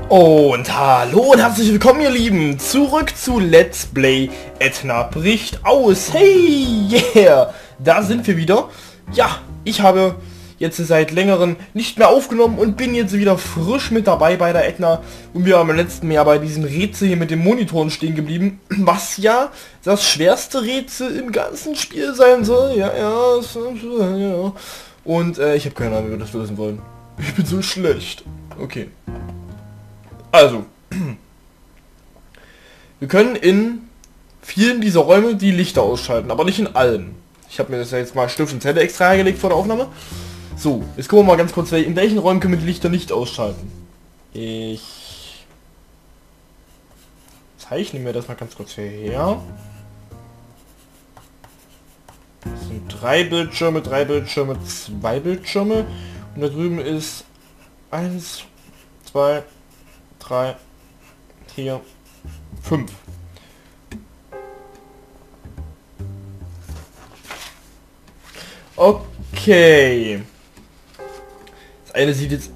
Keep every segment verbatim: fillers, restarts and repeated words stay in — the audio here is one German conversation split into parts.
Und hallo und herzlich willkommen, ihr Lieben, zurück zu Let's Play Edna bricht aus. Hey, yeah, da sind wir wieder. Ja, ich habe jetzt seit längerem nicht mehr aufgenommen und bin jetzt wieder frisch mit dabei bei der Edna. Und wir haben im letzten Jahr bei diesem Rätsel hier mit den Monitoren stehen geblieben, was ja das schwerste Rätsel im ganzen Spiel sein soll. Ja, ja, ja. Und äh, ich habe keine Ahnung, wie wir das lösen wollen. Ich bin so schlecht. Okay. Also, wir können in vielen dieser Räume die Lichter ausschalten, aber nicht in allen. Ich habe mir das ja jetzt mal Stift und Zettel extra hergelegt vor der Aufnahme. So, jetzt gucken wir mal ganz kurz, in welchen Räumen können wir die Lichter nicht ausschalten. Ich zeichne mir das mal ganz kurz her. Das sind drei Bildschirme, drei Bildschirme, zwei Bildschirme. Und da drüben ist eins, zwei, drei, vier, fünf. Okay. Das eine sieht jetzt...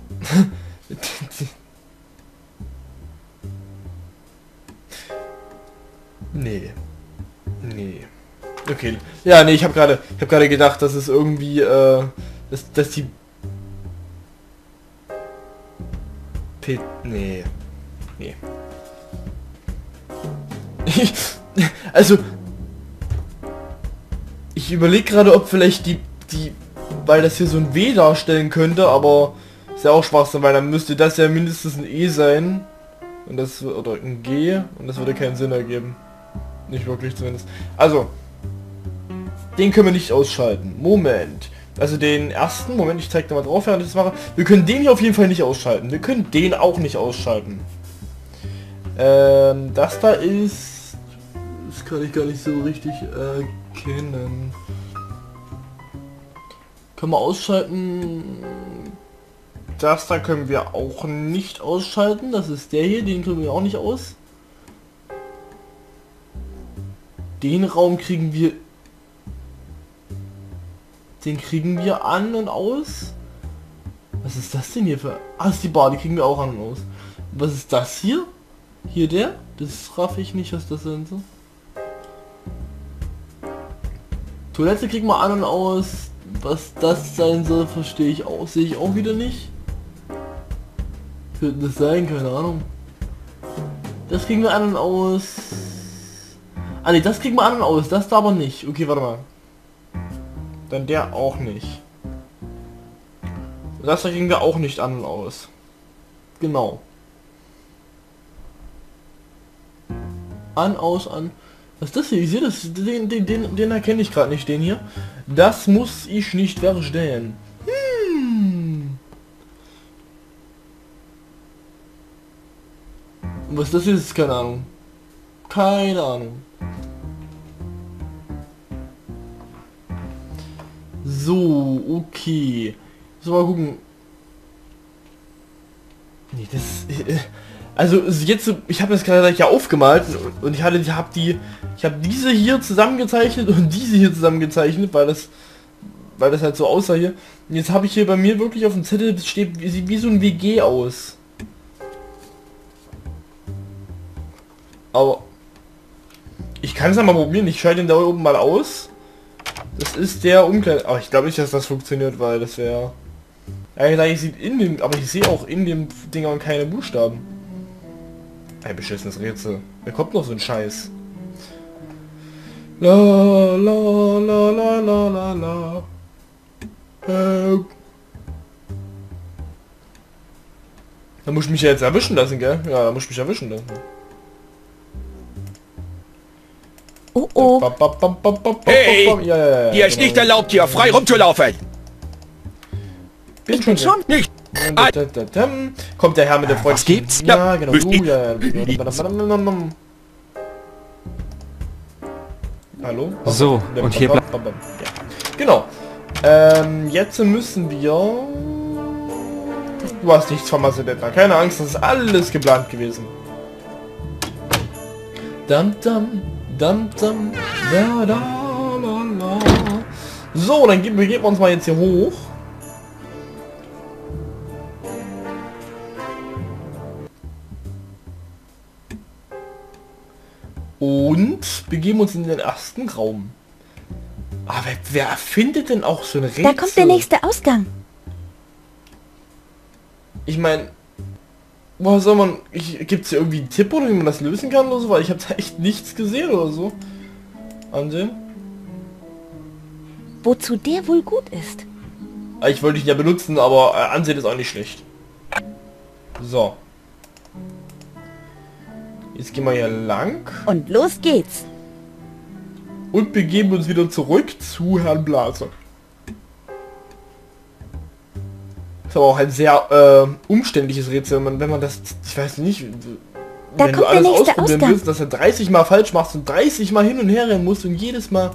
nee. Nee. Okay. Ja, nee, ich habe gerade ich habe gerade gedacht, dass es irgendwie äh, dass, dass die P nee. Nee. Also ich überlege gerade, ob vielleicht die die weil das hier so ein W darstellen könnte, aber ist ja auch Schwachsinn, weil dann müsste das ja mindestens ein E sein und das oder ein G und das würde keinen Sinn ergeben. Nicht wirklich zumindest. Also den können wir nicht ausschalten. Moment. Also den ersten, Moment, ich zeige da mal drauf, während ich das mache. Wir können den hier auf jeden Fall nicht ausschalten. Wir können den auch nicht ausschalten. Ähm, das da ist... Das kann ich gar nicht so richtig erkennen. Können wir ausschalten? Das da können wir auch nicht ausschalten. Das ist der hier, den kriegen wir auch nicht aus. Den Raum kriegen wir... Den kriegen wir an und aus. Was ist das denn hier für... Ah, ist die Bar, die kriegen wir auch an und aus. Was ist das hier? Hier der? Das raff ich nicht, was das sind so. Toilette kriegen wir an und aus. Was das sein soll, verstehe ich auch. Sehe ich auch wieder nicht. Könnte das sein? Keine Ahnung. Das kriegen wir an und aus. Ah ne, das kriegen wir an und aus. Das da aber nicht. Okay, warte mal. Dann der auch nicht. Das da kriegen wir auch nicht an und aus. Genau. An, aus, an. Was ist das hier? Ich sehe das. Den, den, den, den erkenne ich gerade nicht, den hier. Das muss ich nicht verstehen. Hm. Was das ist, keine Ahnung. Keine Ahnung. So, okay. So, mal gucken. Nee, das... Also jetzt, ich habe das gerade ja aufgemalt und ich hatte, ich habe die, ich habe diese hier zusammengezeichnet und diese hier zusammengezeichnet, weil das, weil das halt so aussah hier. Und jetzt habe ich hier bei mir wirklich auf dem Zettel, das steht, sieht wie so ein W G aus. Aber ich kann es ja mal probieren. Ich schalte den da oben mal aus. Das ist der Umkleid. Aber ich glaube nicht, dass das funktioniert, weil das wäre... Ja, ich sehe in dem, aber ich sehe auch in dem Dinger keine Buchstaben. Ein beschissenes Rätsel. Wer kommt noch so ein Scheiß? La la la la la la la. Help. Da muss ich mich ja jetzt erwischen lassen, gell? Ja, da muss ich mich erwischen lassen. Oh oh. Hey, ja, ja, ja, dir ist genau. nicht erlaubt, hier frei rumzulaufen. Bin Ich bin schon nicht. Kommt der Herr mit der Freundin. Was gibt's? Ja, genau. Müsst Du, ihr- ja, ja. Hallo? So, und hier bleibt... Ja. Genau. Ähm, jetzt müssen wir... Du hast nichts vermasselt, Edna. Keine Angst, das ist alles geplant gewesen. Dam dam, dam dam, da da la la. So, dann geben wir geben uns mal jetzt hier hoch. Und begeben uns in den ersten Raum. Aber wer erfindet denn auch so ein Rätsel? Da kommt der nächste Ausgang. Ich meine, woher soll man... Gibt es hier irgendwie einen Tipp oder wie man das lösen kann oder so? Weil ich habe da echt nichts gesehen oder so. Ansehen. Wozu der wohl gut ist? Ich wollte ihn ja benutzen, aber äh, Ansehen ist auch nicht schlecht. So. Jetzt gehen wir hier lang. Und los geht's. Und begeben uns wieder zurück zu Herrn Blaser. Ist aber auch ein sehr äh, umständliches Rätsel, wenn man, wenn man das, ich weiß nicht, Da wenn kommt du alles der nächste ausprobieren Ausgang. willst, dass du dreißig Mal falsch machst und dreißig Mal hin und her rennen musst und jedes Mal...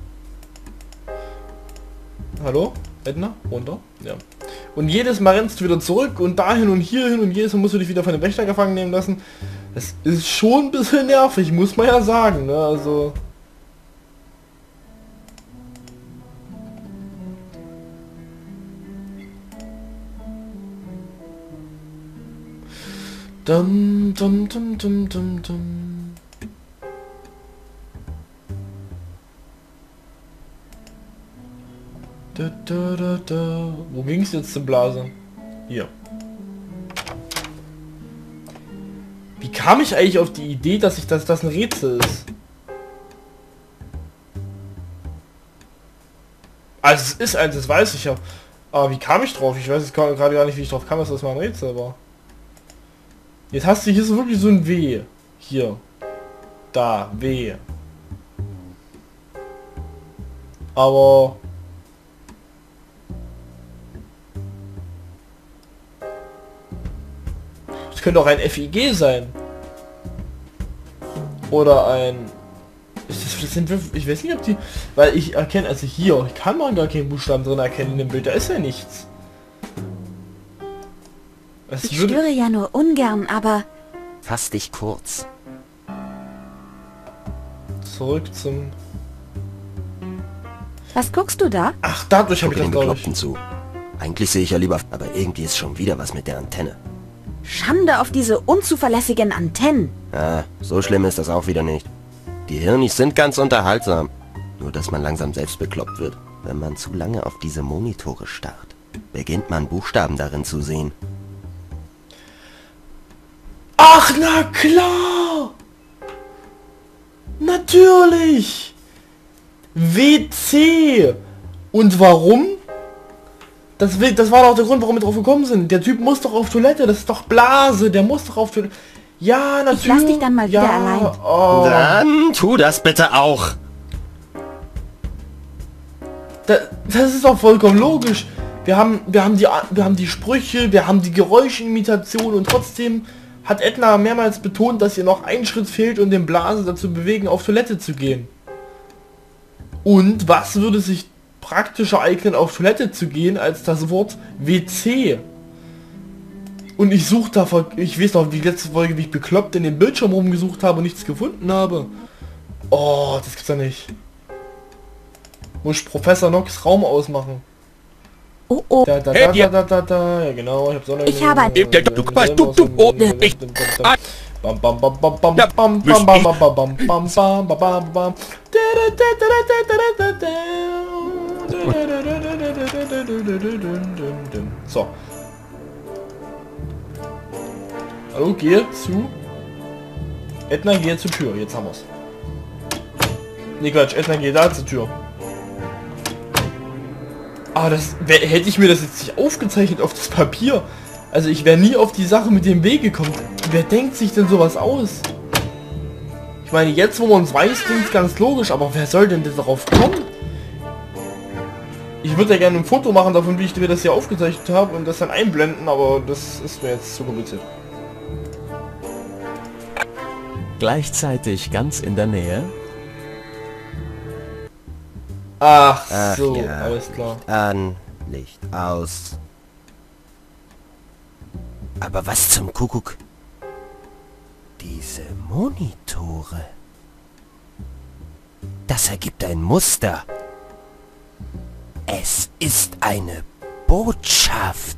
Hallo? Edna? Runter? Ja. Und jedes Mal rennst du wieder zurück und dahin und hier hin und jedes Mal musst du dich wieder von dem Wächter gefangen nehmen lassen. Das ist schon ein bisschen nervig, muss man ja sagen, ne? Also... Dum, dum, dum, dum, dum, dum. Da, da, da, da. Wo ging es jetzt zum Blasen? Hier. Wie kam ich eigentlich auf die Idee, dass ich dass das ein Rätsel ist? Also es ist eins, das weiß ich ja. Aber wie kam ich drauf? Ich weiß jetzt gerade gar nicht, wie ich drauf kam, dass das mal ein Rätsel war. Jetzt hast du hier so wirklich so ein W. Hier. Da. W. Aber... Es könnte auch ein F I G sein. Oder ein... Ist das, das sind wir, ich weiß nicht, ob die... Weil ich erkenne, also hier, ich kann man gar keinen Buchstaben drin erkennen in dem Bild. Da ist ja nichts. Es Ich würde- störe ja nur ungern, aber Fass dich kurz. Zurück zum... was guckst du da? Ach, dadurch habe ich Gucke das, den glaube ich. Bekloppten zu. Eigentlich sehe ich ja lieber... Aber irgendwie ist schon wieder was mit der Antenne. Schande auf diese unzuverlässigen Antennen. Ah, so schlimm ist das auch wieder nicht. Die Hirnis sind ganz unterhaltsam. Nur, dass man langsam selbst bekloppt wird. Wenn man zu lange auf diese Monitore starrt, beginnt man Buchstaben darin zu sehen. Ach, na klar! Natürlich! W C! Und warum? Das, will, das war doch der Grund, warum wir drauf gekommen sind. Der Typ muss doch auf Toilette, das ist doch Blase, der muss doch auf Toilette. Ja, natürlich. Ich lass dich dann mal wieder ja, allein. Oh. Dann tu das bitte auch. Da, das ist doch vollkommen logisch. Wir haben, wir haben die, wir haben die Sprüche, wir haben die Geräuschimitation und trotzdem hat Edna mehrmals betont, dass ihr noch ein Schritt fehlt, um den Blase dazu bewegen, auf Toilette zu gehen. Und was würde sich praktischer eignen, auf Toilette zu gehen, als das Wort W C? Und ich suche da, ich weiß noch, wie letzte Folge, wie ich bekloppt in den Bildschirm rumgesucht habe und nichts gefunden habe. Oh, das gibt's ja nicht. Muss ich Professor Nox Raum ausmachen. Oh oh. Da, da, da, da, da, da, da, ja genau, ich hab Sonne. Ich habe ein- Du, du, du, oh, ich- Bam, bam, bam, bam, bam, Ja, bam, müsst bam, ich- bam, bam, bam, bam, bam, bam, bam, bam. So. Hallo, gehe zu. Edna, gehe zur Tür. Jetzt haben wir's. Nee, Quatsch, Edna, gehe da zur Tür. Ah, das wär, hätte ich mir das jetzt nicht aufgezeichnet auf das Papier. Also ich wäre nie auf die Sache mit dem Weg gekommen. Wer denkt sich denn sowas aus? Ich meine, jetzt wo man es weiß, klingt es ganz logisch, aber wer soll denn darauf kommen? Ich würde ja gerne ein Foto machen davon, wie ich mir das hier aufgezeichnet habe und das dann einblenden, aber das ist mir jetzt zu kompliziert. Gleichzeitig ganz in der Nähe. Ach, Ach so, ja. alles klar. An, Licht aus. Aber was zum Kuckuck? Diese Monitore. Das ergibt ein Muster. Es ist eine Botschaft.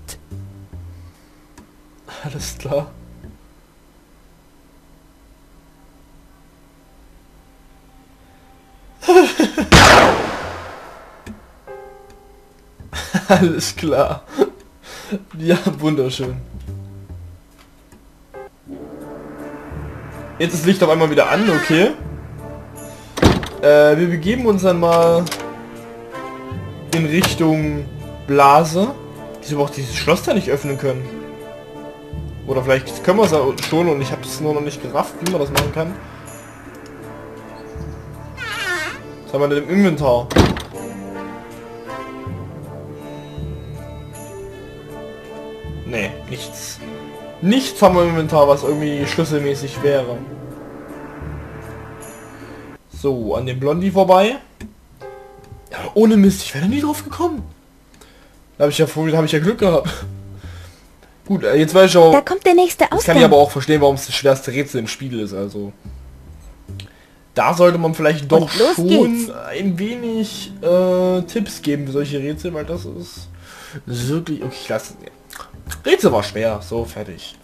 Alles klar. Alles klar. Ja, wunderschön. Jetzt ist das Licht auf einmal wieder an, okay. Äh, wir begeben uns dann mal in Richtung Blase. Wieso wir auch dieses Schloss da nicht öffnen können. Oder vielleicht können wir es schon und ich habe es nur noch nicht gerafft, wie man das machen kann. Was haben wir denn im Inventar? Nee, nichts. Nichts haben wir im Inventar, was irgendwie schlüsselmäßig wäre. So, an dem Blondie vorbei. Ja, ohne Mist, ich wäre nie drauf gekommen. Da habe ich ja vorhin habe ich ja Glück gehabt. Gut, äh, jetzt weiß ich auch. Da kommt der nächste Ausgang. Jetzt kann ich aber auch verstehen, warum es das schwerste Rätsel im Spiel ist. Also da sollte man vielleicht doch schon geht's. ein wenig äh, Tipps geben für solche Rätsel, weil das ist wirklich. Okay, ich lasse. Rätsel war schwer, so fertig.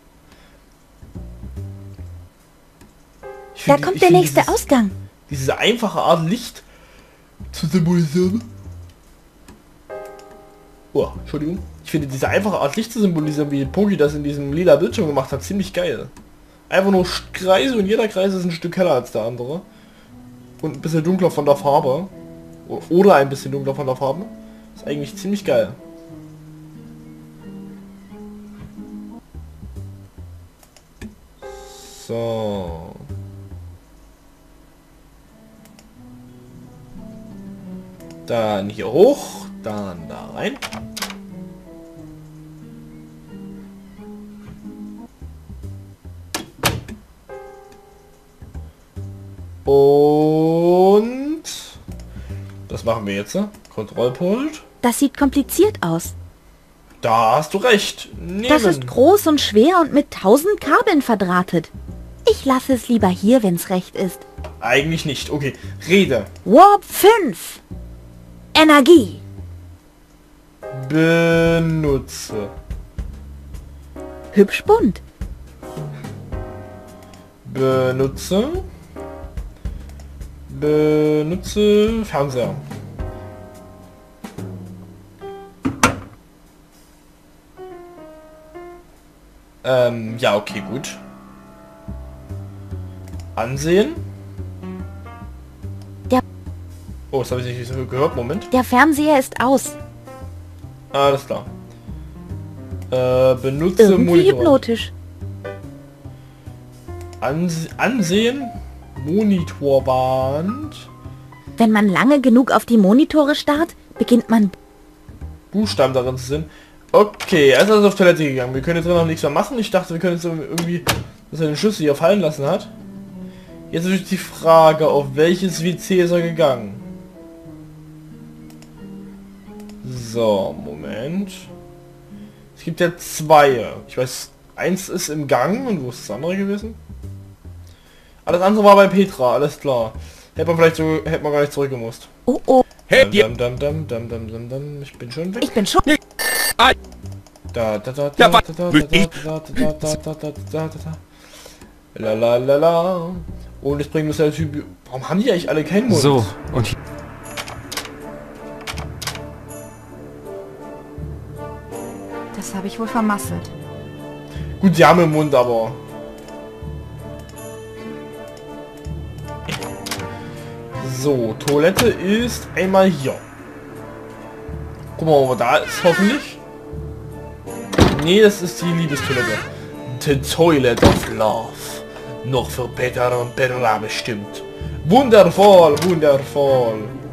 Ich da find, kommt der nächste dieses, Ausgang. Diese einfache Art Licht zu symbolisieren. Oh, Entschuldigung. Ich finde diese einfache Art Licht zu symbolisieren, wie Pogi das in diesem lila Bildschirm gemacht hat, ziemlich geil. Einfach nur Kreise und jeder Kreis ist ein Stück heller als der andere. Und ein bisschen dunkler von der Farbe. Oder ein bisschen dunkler von der Farbe. Ist eigentlich ziemlich geil. So. Dann hier hoch, dann da rein. Und das machen wir jetzt. Kontrollpult. Das sieht kompliziert aus. Da hast du recht. Nehmen. Das ist groß und schwer und mit tausend Kabeln verdrahtet. Ich lasse es lieber hier, wenn's recht ist. Eigentlich nicht. Okay, rede. Warp fünf. Energie. Benutze. Hübsch bunt. Benutze. Benutze Fernseher. Ähm, ja, okay, gut. Ansehen. Der oh, das habe ich nicht so gehört. Moment. Der Fernseher ist aus. Alles klar. Äh, benutze Irgendwie Monitor. hypnotisch. Anse ansehen. Monitorband. Wenn man lange genug auf die Monitore starrt, beginnt man Buchstaben darin zu sehen. Okay, er ist also auf Toilette gegangen. Wir können jetzt noch nichts mehr machen. Ich dachte, wir können jetzt irgendwie, dass er den Schlüssel hier fallen lassen hat. Jetzt ist die Frage, auf welches W C ist er gegangen? So, Moment. Es gibt ja zwei. Ich weiß, eins ist im Gang und wo ist das andere gewesen? Alles andere war bei Petra, alles klar. Hätte man vielleicht so, hätte man gar nicht zurückgemusst. Oh oh. Hey, dam, dam, dam, dam, dam, dam, dam. Ich bin schon weg. Ich bin schon. Da da da da da da da da da da da da da. La la la la. Und jetzt bringt uns der Typ. Warum haben die eigentlich alle keinen Mund? So, und Das habe ich wohl vermasselt. Gut, sie haben im Mund, aber. So, Toilette ist einmal hier. Guck mal, ob da ist, hoffentlich. Nee, das ist die Liebestoilette. The Toilet of Love. Noch für Peter und Bella bestimmt. Wundervoll, wundervoll.